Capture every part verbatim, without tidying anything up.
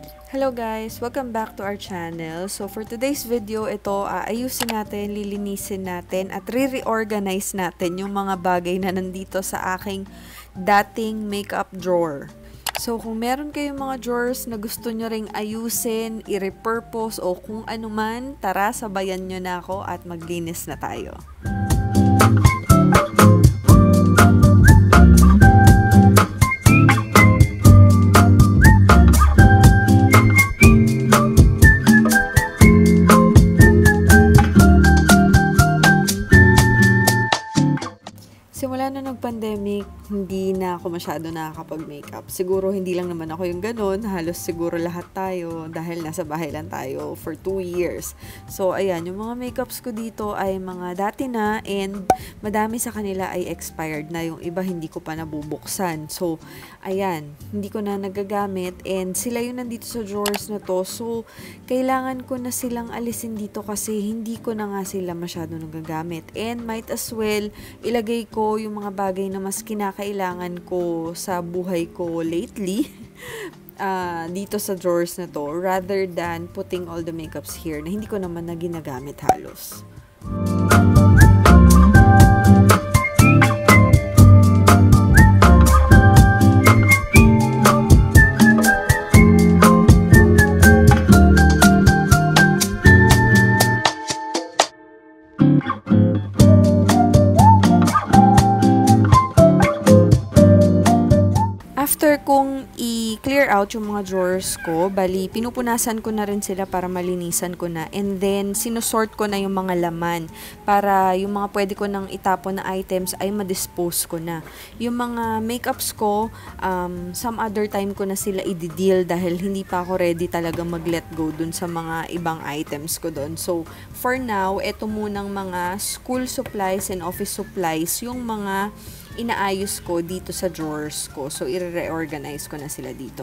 Hello guys! Welcome back to our channel. So for today's video, ito aayusin natin, lilinisin natin at re-reorganize natin yung mga bagay na nandito sa aking dating makeup drawer. So kung meron kayong mga drawers na gusto nyo ring ayusin, i-repurpose o kung ano man, tara sabayan nyo na ako at maglinis na tayo. Simula na nag-pandemic, hindi na ako masyado nakakapag-makeup. Siguro hindi lang naman ako yung ganun. Halos siguro lahat tayo dahil nasa bahay lang tayo for two years. So, ayan, yung mga makeups ko dito ay mga dati na and madami sa kanila ay expired na. Yung iba hindi ko pa nabubuksan. So, ayan, hindi ko na nagagamit and sila yung nandito sa drawers na to. So, kailangan ko na silang alisin dito kasi hindi ko na nga sila masyado nagagamit. And might as well, ilagay ko yung mga bagay na mas kinakailangan ko sa buhay ko lately uh, dito sa drawers na to rather than putting all the makeups here na hindi ko naman na ginagamit halos. After kong i-clear out yung mga drawers ko, bali, pinupunasan ko na rin sila para malinisan ko na. And then, sinusort ko na yung mga laman para yung mga pwede ko nang itapon na items ay ma-dispose ko na. Yung mga makeups ko, um, some other time ko na sila i-deal dahil hindi pa ako ready talaga mag-let go dun sa mga ibang items ko dun. So, for now, eto munang mga school supplies and office supplies, yung mga inaayos ko dito sa drawers ko. So, i-reorganize ko na sila dito.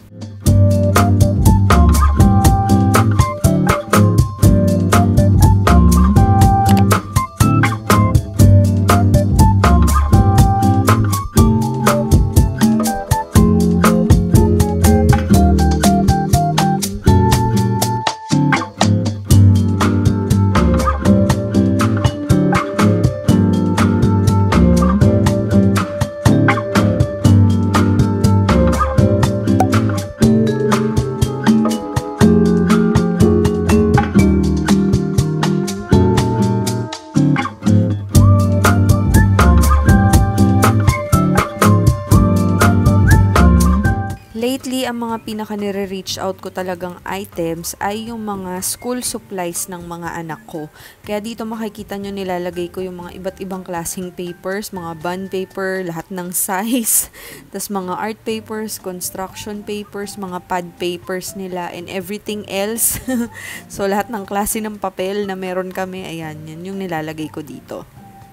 Lately, ang mga pinaka nire-reach out ko talagang items ay yung mga school supplies ng mga anak ko. Kaya dito makikita nyo nilalagay ko yung mga iba't ibang klaseng papers, mga bond paper, lahat ng size, tas mga art papers, construction papers, mga pad papers nila, and everything else. So, lahat ng klase ng papel na meron kami, ayan, yun yung nilalagay ko dito.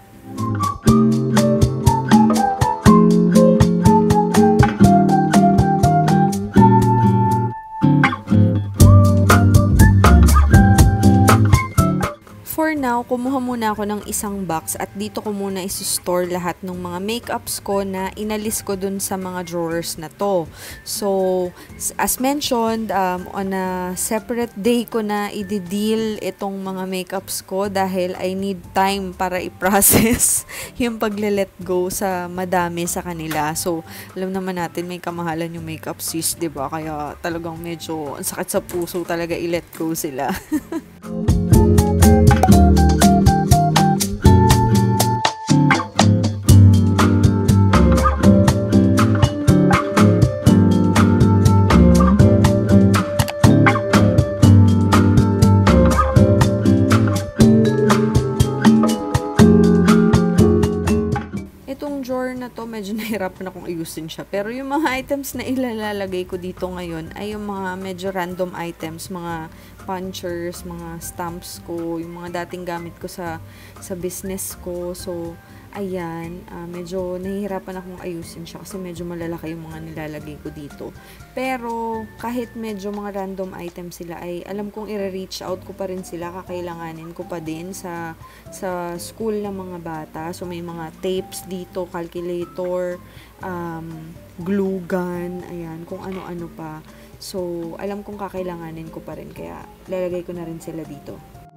For now, kumuha muna ako ng isang box at dito ko muna isi-store lahat ng mga makeups ko na inalis ko dun sa mga drawers na to. So, as mentioned, um, on a separate day ko na i-deal itong mga makeups ko dahil I need time para i-process yung pagle-let go sa madami sa kanila. So, alam naman natin may kamahalan yung makeup sis, diba? Kaya talagang medyo ang sakit sa puso talaga i-let go sila. Na to, medyo nahirapan akong ayusin siya. Pero yung mga items na ilalagay ko dito ngayon ay yung mga medyo random items, mga punchers, mga stamps ko, yung mga dating gamit ko sa sa business ko. So, ayan, uh, medyo nahihirapan akong ayusin siya kasi medyo malalaki yung mga nilalagay ko dito. Pero, kahit medyo mga random items sila, ay alam kong i-reach out ko pa rin sila, kakailanganin ko pa din sa, sa school ng mga bata. So, may mga tapes dito, calculator, um, glue gun, ayan, kung ano-ano pa. So, alam kong kakailanganin ko pa rin, kaya lalagay ko na rin sila dito.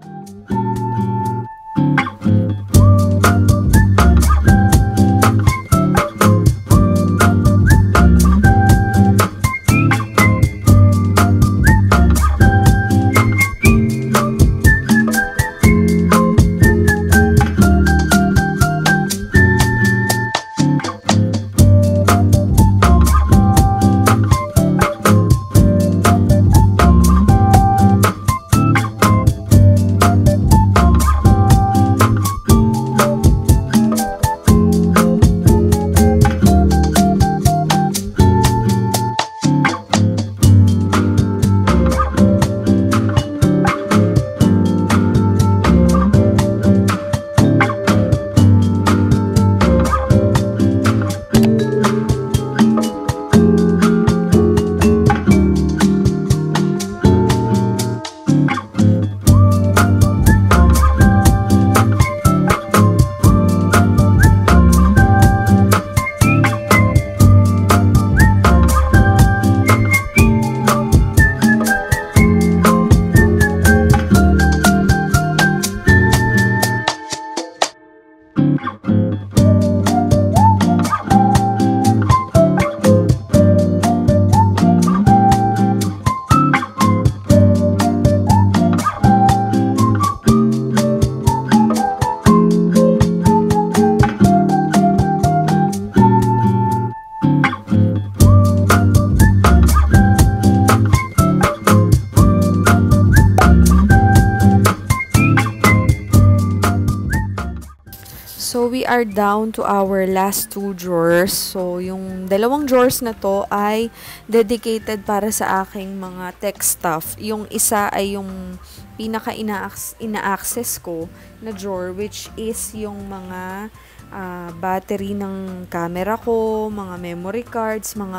So, we are down to our last two drawers. So, yung dalawang drawers na to ay dedicated para sa aking mga tech stuff. Yung isa ay yung pinaka ina-access ko na drawer, which is yung mga uh, battery ng camera ko, mga memory cards, mga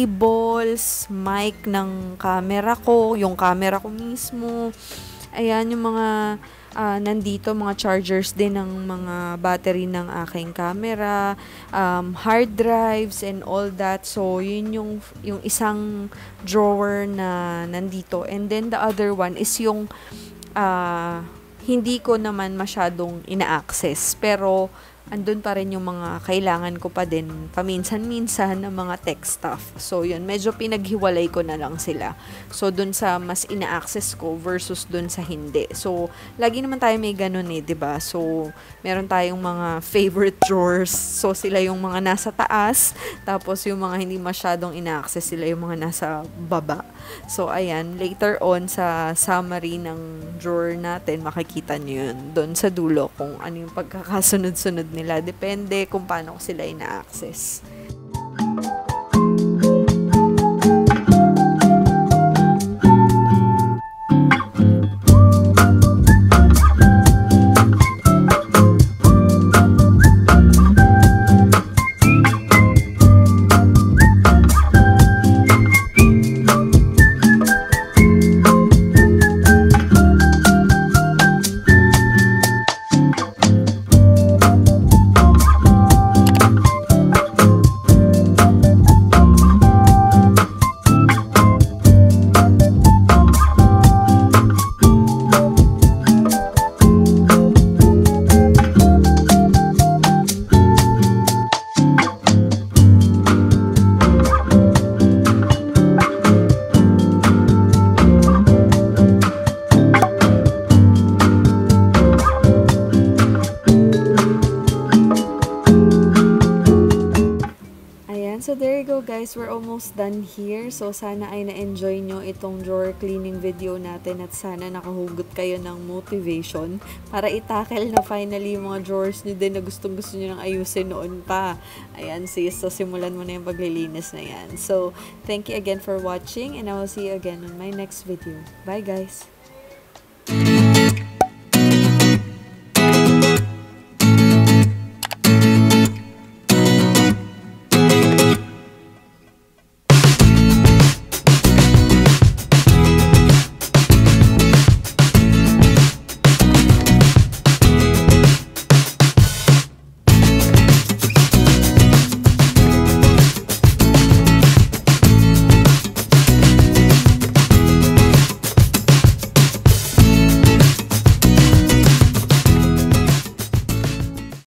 cables, mic ng camera ko, yung camera ko mismo. Ayan, yung mga uh, nandito, mga chargers din ng mga battery ng aking camera, um, hard drives and all that. So, yun yung, yung isang drawer na nandito. And then, the other one is yung uh, hindi ko naman masyadong ina-access. Pero, andun pa rin yung mga kailangan ko pa din paminsan-minsan ng mga tech stuff. So, yun, medyo pinaghiwalay ko na lang sila. So, dun sa mas ina-access ko versus dun sa hindi. So, lagi naman tayo may ganun eh, 'di ba? So, meron tayong mga favorite drawers. So, sila yung mga nasa taas. Tapos, yung mga hindi masyadong ina-access, sila yung mga nasa baba. So, ayan, later on sa summary ng drawer natin, makikita nyo yun doon sa dulo kung ano yung pagkakasunod-sunod nila. Depende kung paano ko sila ina-access. So, there you go guys. We're almost done here. So, sana ay na-enjoy nyo itong drawer cleaning video natin at sana nakahugot kayo ng motivation para itackle na finally yung mga drawers nyo din na gustong-gusto nyo nang ayusin noon pa. Ayan sis. So, simulan mo na yung paglilinis na yan. So, thank you again for watching and I will see you again on my next video. Bye guys!